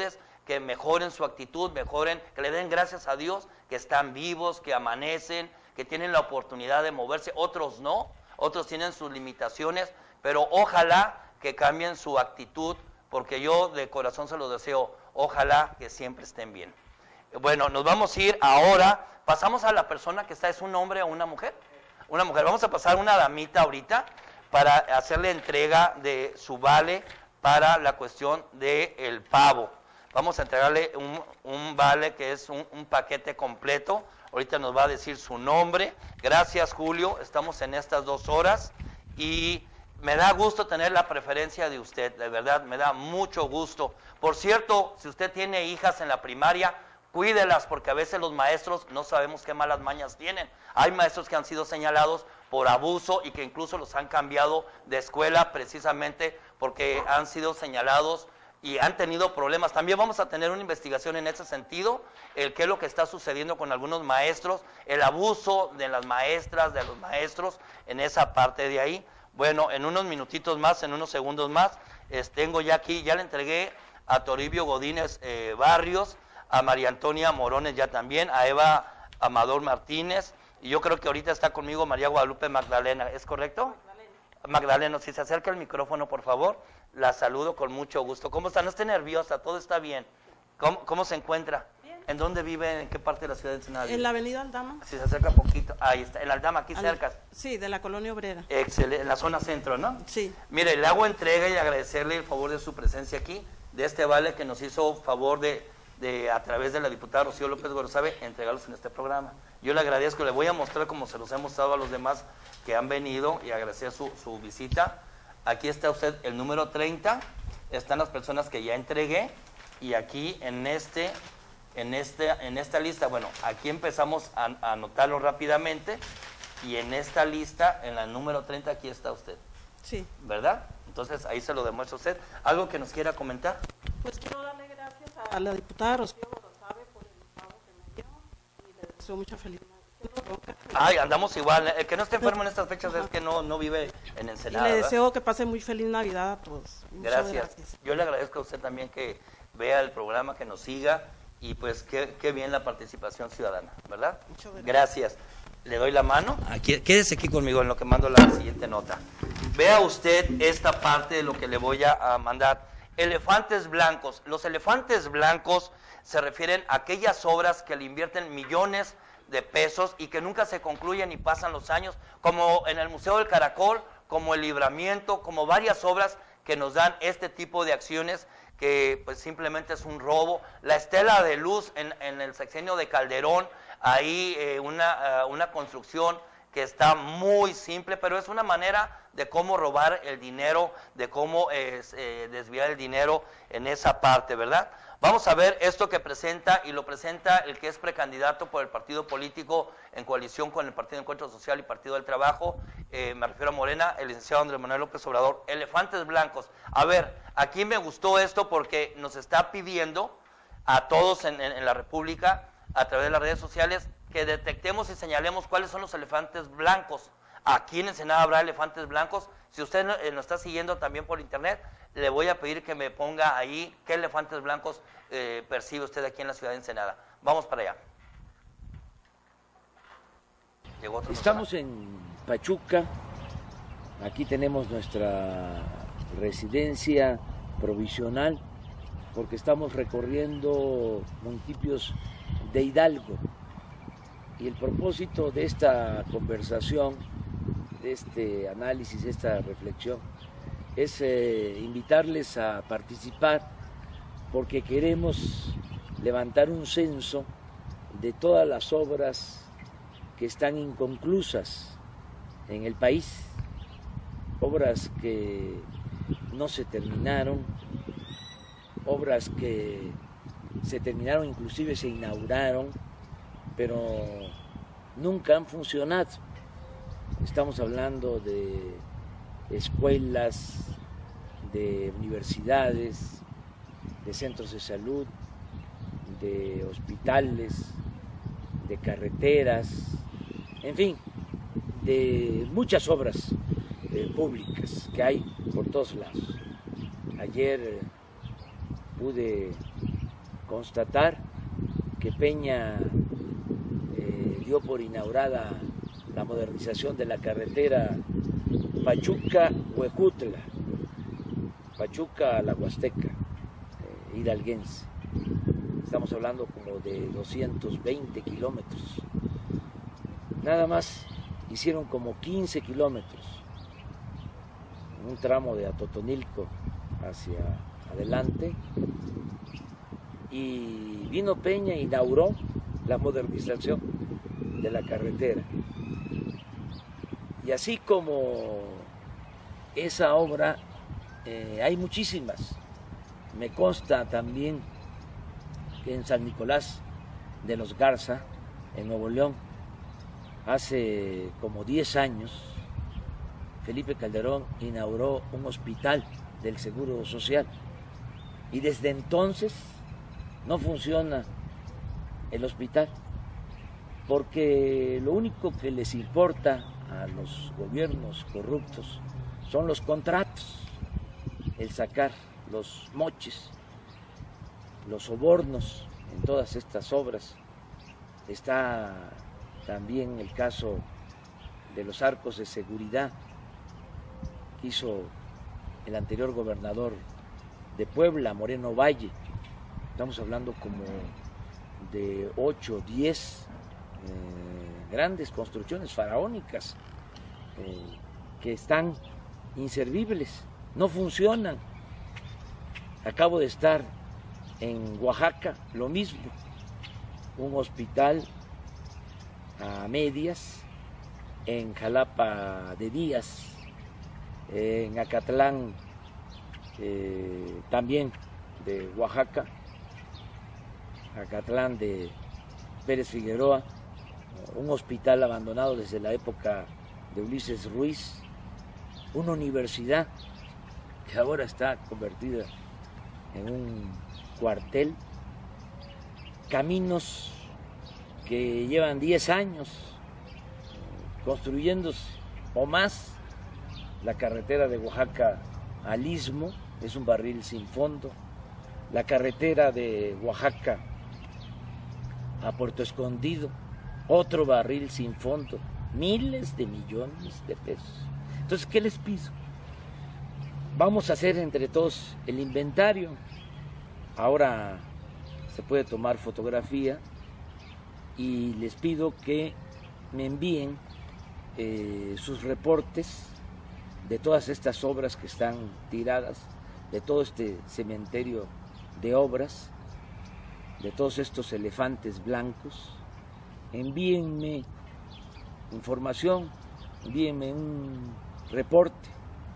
que mejoren su actitud, mejoren, que le den gracias a Dios, que están vivos, que amanecen, que tienen la oportunidad de moverse, otros no, otros tienen sus limitaciones, pero ojalá que cambien su actitud, porque yo de corazón se lo deseo, ojalá que siempre estén bien. Bueno, nos vamos a ir ahora, pasamos a la persona que está, ¿es un hombre o una mujer? Una mujer, vamos a pasar una damita ahorita para hacerle entrega de su vale para la cuestión del pavo. Vamos a entregarle un, un vale que es un, un paquete completo. Ahorita nos va a decir su nombre. Gracias, Julio. Estamos en estas dos horas y me da gusto tener la preferencia de usted. De verdad, me da mucho gusto. Por cierto, si usted tiene hijas en la primaria, cuídelas, porque a veces los maestros no sabemos qué malas mañas tienen. Hay maestros que han sido señalados por abuso y que incluso los han cambiado de escuela precisamente porque han sido señalados y han tenido problemas. También vamos a tener una investigación en ese sentido, el qué es lo que está sucediendo con algunos maestros, el abuso de las maestras, de los maestros, en esa parte de ahí. Bueno, en unos minutitos más, en unos segundos más, eh, tengo ya aquí, ya le entregué a Toribio Godínez eh, Barrios, a María Antonia Morones ya también, a Eva Amador Martínez, y yo creo que ahorita está conmigo María Guadalupe Magdalena, ¿es correcto? Magdalena, si se acerca el micrófono, por favor, la saludo con mucho gusto. ¿Cómo está? No esté nerviosa, todo está bien. ¿Cómo, cómo se encuentra? Bien. ¿En dónde vive? ¿En qué parte de la ciudad de Ensenada? En la avenida Aldama. Si se acerca poquito, ahí está, en Aldama, aquí Al, cerca. Sí, de la Colonia Obrera. Excelente, en la zona centro, ¿no? Sí. Mire, le hago entrega y agradecerle el favor de su presencia aquí, de este vale que nos hizo favor de, de a través de la diputada Rocío López Gorosabe, entregarlos en este programa. Yo le agradezco, le voy a mostrar como se los hemos dado a los demás que han venido y agradecer su, su visita. Aquí está usted el número treinta, están las personas que ya entregué y aquí en este, en este, en esta lista, bueno, aquí empezamos a, a anotarlo rápidamente y en esta lista, en la número treinta, aquí está usted. Sí. ¿Verdad? Entonces ahí se lo demuestra usted. ¿Algo que nos quiera comentar? Pues quiero darle gracias a la diputada Rocío Gorosabe por el pago que me dio y le deseo mucha felicidad. Ay, andamos igual. El que no esté enfermo en estas fechas es que no, no vive en Ensenada. Y le ¿verdad? deseo que pase muy feliz Navidad a todos. Gracias. gracias. Yo le agradezco a usted también que vea el programa, que nos siga y pues qué, qué bien la participación ciudadana, ¿verdad? Muchas gracias. Gracias. Le doy la mano. Aquí, quédese aquí conmigo en lo que mando la siguiente nota. Vea usted esta parte de lo que le voy a, a mandar. Elefantes blancos. Los elefantes blancos se refieren a aquellas obras que le invierten millones de pesos y que nunca se concluyen y pasan los años, como en el Museo del Caracol, como el Libramiento, como varias obras que nos dan este tipo de acciones que pues simplemente es un robo. La Estela de Luz en, en el sexenio de Calderón, ahí eh, una, uh, una construcción que está muy simple, pero es una manera de cómo robar el dinero, de cómo eh, eh, desviar el dinero en esa parte, ¿verdad? Vamos a ver esto que presenta, y lo presenta el que es precandidato por el partido político en coalición con el Partido Encuentro Social y Partido del Trabajo, eh, me refiero a Morena, el licenciado Andrés Manuel López Obrador. Elefantes blancos. A ver, aquí me gustó esto porque nos está pidiendo a todos en, en, en la República, a través de las redes sociales, que detectemos y señalemos cuáles son los elefantes blancos. Aquí en Ensenada habrá elefantes blancos. Si usted nos no está siguiendo también por internet, le voy a pedir que me ponga ahí qué elefantes blancos eh, percibe usted aquí en la ciudad de Ensenada. Vamos para allá. ¿Llegó otro? Estamos en Pachuca. Aquí tenemos nuestra residencia provisional porque estamos recorriendo municipios de Hidalgo. Y el propósito de esta conversación, de este análisis, de esta reflexión, es eh, invitarles a participar porque queremos levantar un censo de todas las obras que están inconclusas en el país, obras que no se terminaron, obras que se terminaron, inclusive se inauguraron, pero nunca han funcionado. Estamos hablando de escuelas, de universidades, de centros de salud, de hospitales, de carreteras, en fin, de muchas obras eh, públicas que hay por todos lados. Ayer eh, pude constatar que Peña eh, dio por inaugurada la modernización de la carretera Pachuca-Huejutla, Pachuca a la Huasteca, eh, hidalguense. Estamos hablando como de doscientos veinte kilómetros. Nada más hicieron como quince kilómetros, un tramo de Atotonilco hacia adelante, y vino Peña e inauguró la modernización de la carretera. Y así como esa obra, eh, hay muchísimas. Me consta también que en San Nicolás de los Garza, en Nuevo León, hace como diez años, Felipe Calderón inauguró un hospital del Seguro Social. Y desde entonces no funciona el hospital, porque lo único que les importa a los gobiernos corruptos son los contratos, el sacar los moches, los sobornos en todas estas obras. Está también el caso de los arcos de seguridad que hizo el anterior gobernador de Puebla, Moreno Valle. Estamos hablando como de ocho, diez eh, grandes construcciones faraónicas eh, que están inservibles, no funcionan. Acabo de estar en Oaxaca, lo mismo, un hospital a medias, en Jalapa de Díaz, en Acatlán eh, también de Oaxaca, Acatlán de Pérez Figueroa, un hospital abandonado desde la época de Ulises Ruiz, una universidad que ahora está convertida en un cuartel, caminos que llevan diez años construyéndose o más. La carretera de Oaxaca al Istmo es un barril sin fondo. La carretera de Oaxaca a Puerto Escondido, otro barril sin fondo, miles de millones de pesos. Entonces, ¿qué les pido? Vamos a hacer entre todos el inventario. Ahora se puede tomar fotografía y les pido que me envíen eh, sus reportes de todas estas obras que están tiradas, de todo este cementerio de obras, de todos estos elefantes blancos. Envíenme información, envíenme un reporte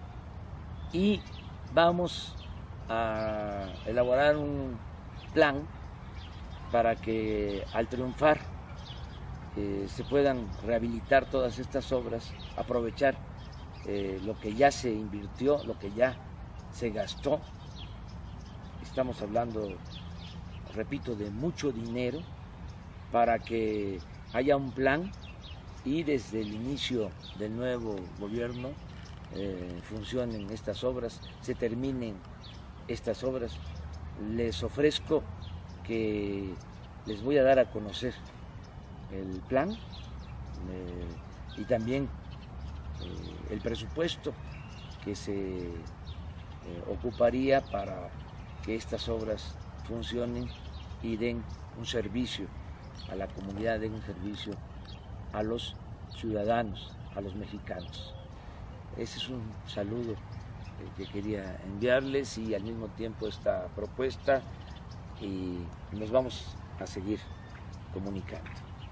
y vamos a elaborar un plan para que al triunfar eh, se puedan rehabilitar todas estas obras, aprovechar eh, lo que ya se invirtió, lo que ya se gastó. Estamos hablando, repito, de mucho dinero para que haya un plan y desde el inicio del nuevo gobierno eh, funcionen estas obras, se terminen estas obras. Les ofrezco que les voy a dar a conocer el plan eh, y también eh, el presupuesto que se eh, ocuparía para que estas obras funcionen y den un servicio a la comunidad, den un servicio a los ciudadanos, a los mexicanos. Ese es un saludo que quería enviarles y al mismo tiempo esta propuesta, y nos vamos a seguir comunicando.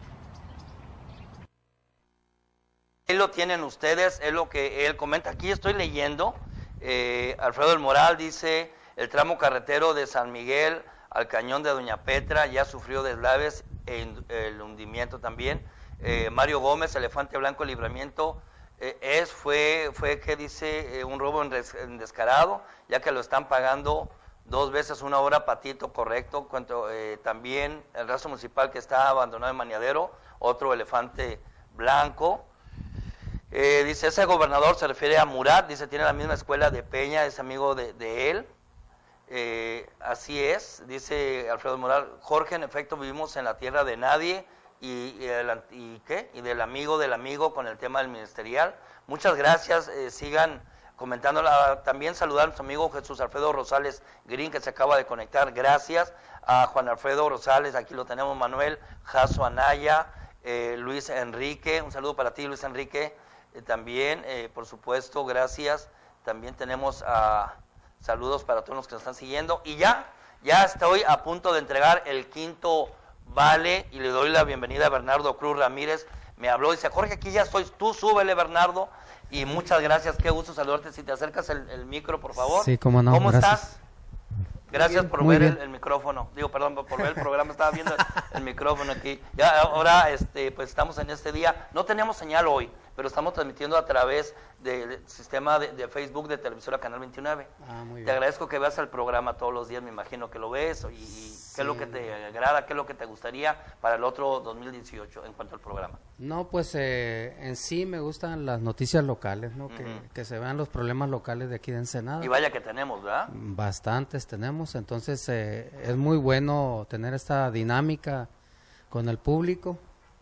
Ahí lo tienen ustedes, es lo que él comenta. Aquí estoy leyendo, eh, Alfredo del Moral dice, el tramo carretero de San Miguel al cañón de Doña Petra ya sufrió deslaves e el hundimiento también. Eh, Mario Gómez, Elefante Blanco, Libramiento, eh, es, fue, fue que dice, eh, un robo en, res, en descarado, ya que lo están pagando dos veces una hora patito, correcto. Cuanto, eh, también el rastro municipal que está abandonado en Maniadero, otro Elefante Blanco. Eh, dice, ese gobernador se refiere a Murat, dice, tiene la misma escuela de Peña, es amigo de, de él. Eh, así es, dice Alfredo Moral. Jorge, en efecto, vivimos en la tierra de nadie y, y, el, y, ¿qué? y del amigo del amigo con el tema del ministerial. Muchas gracias, eh, sigan comentando. También saludar a nuestro amigo Jesús Alfredo Rosales Green, que se acaba de conectar. Gracias a Juan Alfredo Rosales, aquí lo tenemos, Manuel Jaso Anaya, eh, Luis Enrique, un saludo para ti, Luis Enrique, eh, también, eh, por supuesto, gracias. También tenemos a... saludos para todos los que nos están siguiendo. Y ya, ya estoy a punto de entregar el quinto vale y le doy la bienvenida a Bernardo Cruz Ramírez. Me habló y dice, Jorge, aquí ya estoy, tú súbele, Bernardo. Y muchas gracias, qué gusto saludarte. Si te acercas el, el micro, por favor. Sí, cómo no. ¿Cómo gracias. estás? Gracias por Muy ver el, bien. el micrófono. Digo, perdón, por ver el programa, estaba viendo el, el micrófono aquí. Ya ahora, este, pues estamos en este día. No tenemos señal hoy, pero estamos transmitiendo a través del, del sistema de, de Facebook de Televisora Canal veintinueve. Ah, muy bien. Te agradezco que veas el programa todos los días, me imagino que lo ves. Y, y Sí. qué es lo que te agrada, qué es lo que te gustaría para el otro dos mil dieciocho en cuanto al programa. No, pues eh, en sí me gustan las noticias locales, ¿no? Que, Ujú. que se vean los problemas locales de aquí de Ensenada. Y vaya que tenemos, ¿verdad? Bastantes tenemos, entonces eh, es muy bueno tener esta dinámica con el público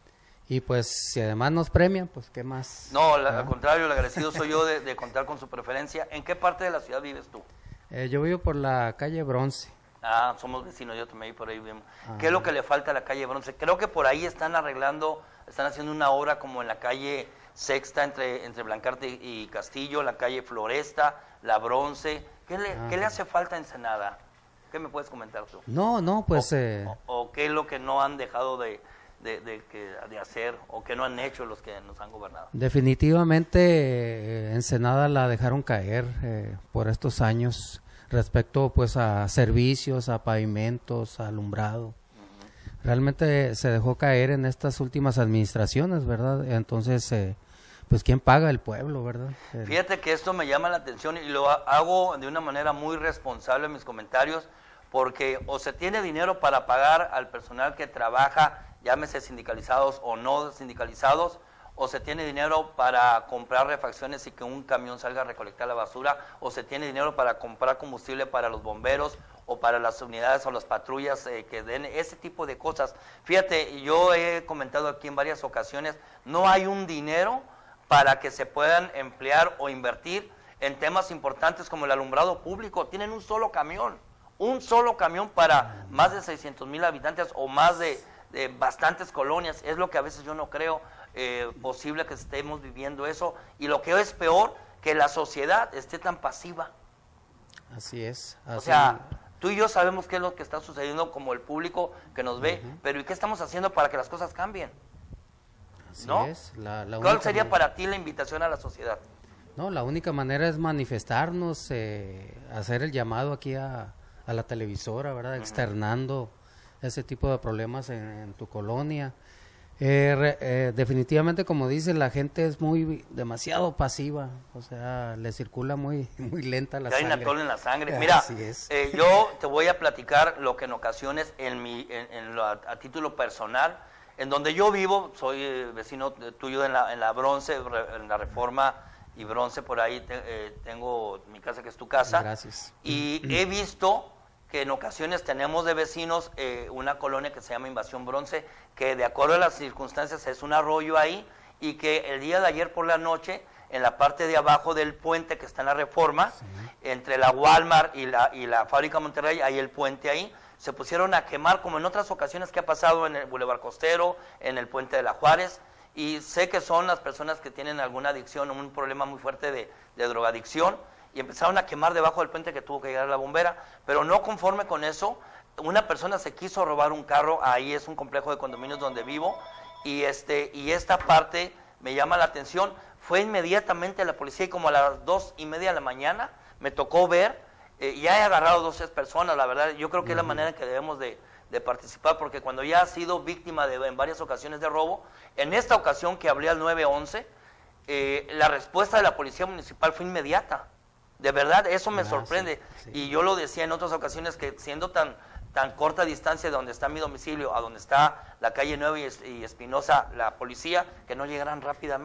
y pues si además nos premian, pues qué más. No, la- ¿verdad? al contrario, el agradecido soy yo de, de contar con su preferencia. ¿En qué parte de la ciudad vives tú? Eh, yo vivo por la calle Bronce. Ah, somos vecinos, yo también por ahí vivimos. Ah. ¿Qué es lo que le falta a la calle Bronce? Creo que por ahí están arreglando, están haciendo una obra como en la calle Sexta, entre, entre Blancarte y Castillo, la calle Floresta, la Bronce. ¿Qué le, Ah. ¿qué le hace falta a Ensenada? ¿Qué me puedes comentar tú? No, no, pues eh, ¿O qué es lo que no han dejado de, de, de, que- de hacer o que no han hecho los que nos han gobernado? definitivamente eh, Ensenada la dejaron caer eh, por estos años respecto pues a servicios, a pavimentos, a alumbrado. Realmente se dejó caer en estas últimas administraciones, ¿verdad? Entonces, eh, pues ¿quién paga? El pueblo, ¿verdad? El- Fíjate que esto me llama la atención y lo ha- hago de una manera muy responsable en mis comentarios, porque o se tiene dinero para pagar al personal que trabaja, llámese sindicalizados o no sindicalizados, o se tiene dinero para comprar refacciones y que un camión salga a recolectar la basura, o se tiene dinero para comprar combustible para los bomberos o para las unidades o las patrullas eh, que den ese tipo de cosas. Fíjate, yo he comentado aquí en varias ocasiones, no hay un dinero para que se puedan emplear o invertir en temas importantes como el alumbrado público. Tienen un solo camión, un solo camión para más de seiscientos mil habitantes o más de, de bastantes colonias. Es lo que a veces yo no creo eh, posible que estemos viviendo eso. Y lo que es peor, que la sociedad esté tan pasiva. Así es. O así- sea, tú y yo sabemos qué es lo que está sucediendo como el público que nos ve, pero ¿y qué estamos haciendo para que las cosas cambien? así ¿no? es. La, la ¿Cuál única sería manera- para ti la invitación a la sociedad? No, la única manera es manifestarnos, eh, hacer el llamado aquí a, a la televisora, ¿verdad? Externando ese tipo de problemas en, en tu colonia. Eh, re- eh, definitivamente, como dice, la gente es muy demasiado pasiva, o sea, le circula muy muy lenta la Que hay sangre. natol en la sangre. Mira, Así es. eh, yo te voy a platicar lo que en ocasiones, en mi, en, en lo- a, a título personal, en donde yo vivo, soy eh, vecino de- tuyo en la, en la Bronce, re- en la Reforma y Bronce, por ahí te- eh, tengo mi casa que es tu casa. Gracias. Y he visto que en ocasiones tenemos de vecinos eh, una colonia que se llama Invasión Bronce, que de acuerdo a las circunstancias es un arroyo ahí, y que el día de ayer por la noche, en la parte de abajo del puente que está en la Reforma, entre la Walmart y la, y la Fábrica Monterrey, hay el puente ahí, se pusieron a quemar, como en otras ocasiones que ha pasado en el Boulevard Costero, en el puente de la Juárez, y sé que son las personas que tienen alguna adicción, un problema muy fuerte de, de drogadicción, y empezaron a quemar debajo del puente que tuvo que llegar la bombera, pero no conforme con eso, una persona se quiso robar un carro, ahí es un complejo de condominios donde vivo, y este y esta parte me llama la atención, fue inmediatamente la policía y como a las dos y media de la mañana me tocó ver, eh, ya he agarrado dos tres personas, la verdad, yo creo que es la manera en que debemos de, de participar, porque cuando ya has sido víctima de en varias ocasiones de robo, en esta ocasión que hablé al nueve once, eh, la respuesta de la policía municipal fue inmediata. De verdad, eso me Ah, sorprende. sí, sí. Y yo lo decía en otras ocasiones que siendo tan tan corta distancia de donde está mi domicilio a donde está la calle nueve y Es- y Espinosa, la policía, que no llegaran rápidamente.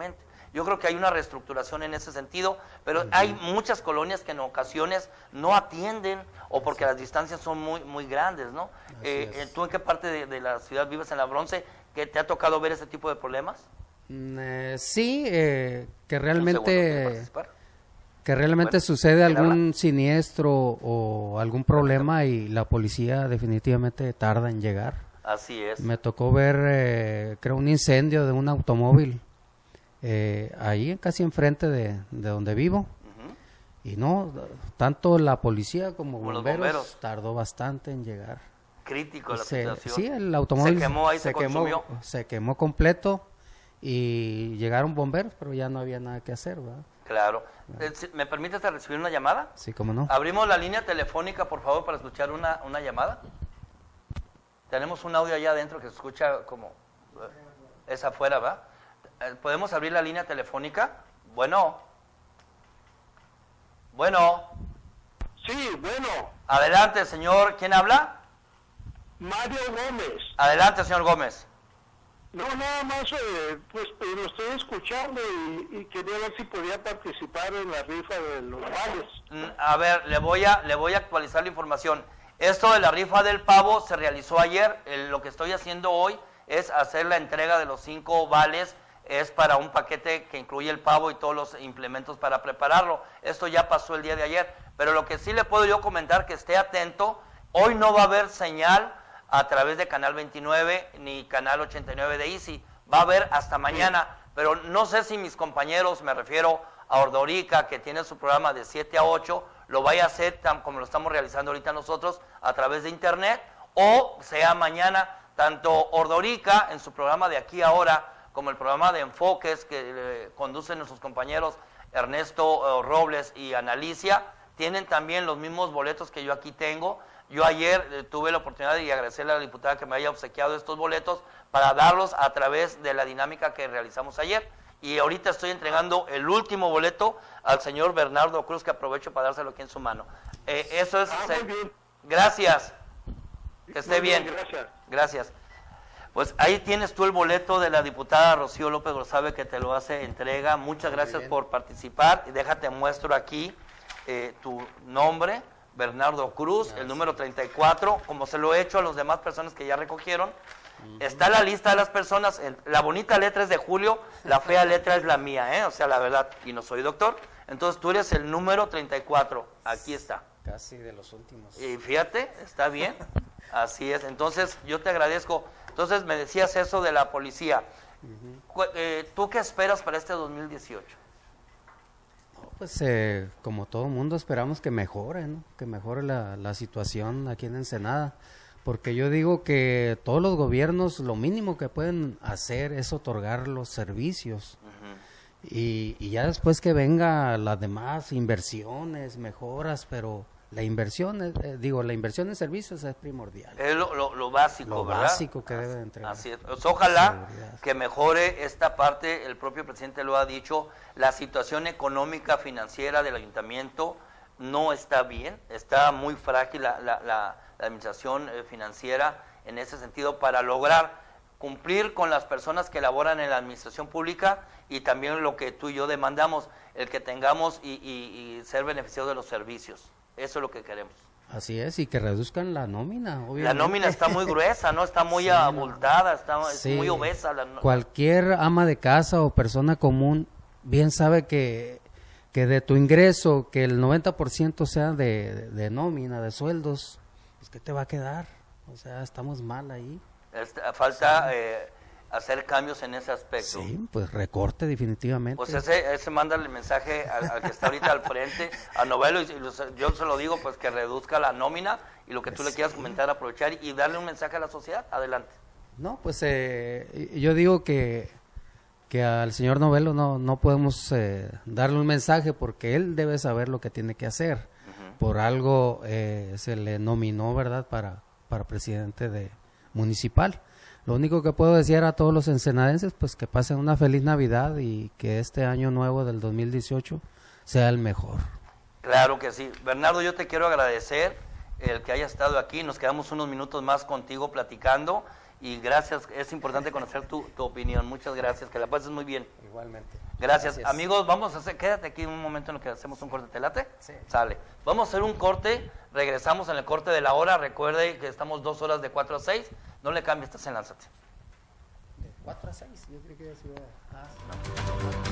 Yo creo que hay una reestructuración en ese sentido, pero uh-huh. hay muchas colonias que en ocasiones no atienden o porque las distancias son muy muy grandes, ¿no? Eh, ¿Tú en qué parte de, de la ciudad vives en la Bronce? ¿Que te ha tocado ver ese tipo de problemas? Mm, eh, sí, eh, que realmente que realmente bueno, sucede algún habla? siniestro o algún problema y la policía definitivamente tarda en llegar. Así es. Me tocó ver, eh, creo, un incendio de un automóvil eh, ahí casi enfrente de, de donde vivo. Uh-huh. Y no, tanto la policía como, como bomberos, bomberos tardó bastante en llegar. Crítico la se, situación. Sí, el automóvil se quemó, ahí se, se quemó, se quemó completo y llegaron bomberos, pero ya no había nada que hacer, ¿verdad? Claro. ¿Me permites recibir una llamada? Sí, cómo no. Abrimos la línea telefónica, por favor, para escuchar una, una llamada. Tenemos un audio allá adentro que se escucha como... Es afuera, ¿va? ¿Podemos abrir la línea telefónica? Bueno. Bueno. Sí, bueno. Adelante, señor. ¿Quién habla? Mario Gómez. Adelante, señor Gómez. No, nada más, eh, pues, pues lo estoy escuchando y, y quería ver si podía participar en la rifa de los vales. A ver, le voy a, le voy a actualizar la información. Esto de la rifa del pavo se realizó ayer. El, lo que estoy haciendo hoy es hacer la entrega de los cinco vales. Es para un paquete que incluye el pavo y todos los implementos para prepararlo. Esto ya pasó el día de ayer. Pero lo que sí le puedo yo comentar, que esté atento, hoy no va a haber señal a través de Canal veintinueve ni Canal ochenta y nueve de Easy. Va a haber hasta mañana, pero no sé si mis compañeros, me refiero a Ordorica, que tiene su programa de siete a ocho, lo vaya a hacer tan, como lo estamos realizando ahorita nosotros, a través de internet, o sea mañana, tanto Ordorica en su programa de Aquí Ahora, como el programa de Enfoques que eh, conducen nuestros compañeros Ernesto eh, Robles y Analicia, tienen también los mismos boletos que yo aquí tengo. Yo ayer eh, tuve la oportunidad de agradecerle a la diputada que me haya obsequiado estos boletos para darlos a través de la dinámica que realizamos ayer. Y ahorita estoy entregando el último boleto al señor Bernardo Cruz, que aprovecho para dárselo aquí en su mano. Eh, eso es... Ah, se... muy bien. Gracias. Que esté muy bien. bien. Gracias. Gracias. Pues ahí tienes tú el boleto de la diputada Rocío López Grosabe, que te lo hace entrega. Muchas gracias por participar. Y déjate muestro aquí eh, tu nombre, Bernardo Cruz, gracias. El número treinta y cuatro, como se lo he hecho a las demás personas que ya recogieron. Uh-huh. Está la lista de las personas. La bonita letra es de Julio, la fea letra es la mía, ¿eh? O sea, la verdad, y no soy doctor. Entonces tú eres el número treinta y cuatro. Aquí está. Casi de los últimos. Y fíjate, está bien. Así es. Entonces yo te agradezco. Entonces me decías eso de la policía. Uh-huh. eh, ¿Tú qué esperas para este dos mil dieciocho? No, pues eh, como todo mundo esperamos que mejore, ¿no? Que mejore la, la situación aquí en Ensenada. Porque yo digo que todos los gobiernos lo mínimo que pueden hacer es otorgar los servicios. Uh-huh. y, y ya después que venga las demás inversiones, mejoras, pero... La inversión, eh, digo, la inversión en servicios es primordial. Es lo, lo, lo básico, lo ¿verdad? básico que debe de entregar. Así es. Pues ojalá seguridad. Que mejore esta parte, el propio presidente lo ha dicho, la situación económica, financiera del ayuntamiento no está bien, está muy frágil la, la, la, la administración eh, financiera en ese sentido para lograr cumplir con las personas que laboran en la administración pública y también lo que tú y yo demandamos, el que tengamos y, y, y ser beneficiados de los servicios. Eso es lo que queremos. Así es, y que reduzcan la nómina, obviamente. La nómina está muy gruesa, ¿no? Está muy sí, abultada, está sí. es muy obesa. La no... Cualquier ama de casa o persona común bien sabe que, que de tu ingreso, que el noventa por ciento sea de, de, de nómina, de sueldos, pues ¿qué te va a quedar? O sea, estamos mal ahí. Este, falta... Sí. Eh, hacer cambios en ese aspecto. Sí, pues recorte definitivamente. Pues ese, ese manda el mensaje al, al que está ahorita al frente, a Novelo, y, y los, yo se lo digo, pues que reduzca la nómina y lo que tú sí. le quieras comentar, aprovechar y darle un mensaje a la sociedad. Adelante. No, pues eh, yo digo que, que al señor Novelo no, no podemos eh, darle un mensaje porque él debe saber lo que tiene que hacer. Uh-huh. Por algo eh, se le nominó, ¿verdad?, para, para presidente de municipal. Lo único que puedo decir a todos los ensenadenses, pues que pasen una feliz Navidad y que este año nuevo del dos mil dieciocho sea el mejor. Claro que sí. Bernardo, yo te quiero agradecer el que haya estado aquí. Nos quedamos unos minutos más contigo platicando y gracias, es importante conocer tu, tu opinión. Muchas gracias, que la pases muy bien. Igualmente. Gracias. Gracias. Amigos, vamos a hacer, quédate aquí un momento en lo que hacemos un corte, ¿te late? Sí. Sale. Vamos a hacer un corte, regresamos en el corte de la hora, recuerde que estamos dos horas de cuatro a seis, no le cambies, estás en Lánzate. De cuatro a seis, yo creo que ya se iba a... Ah, no.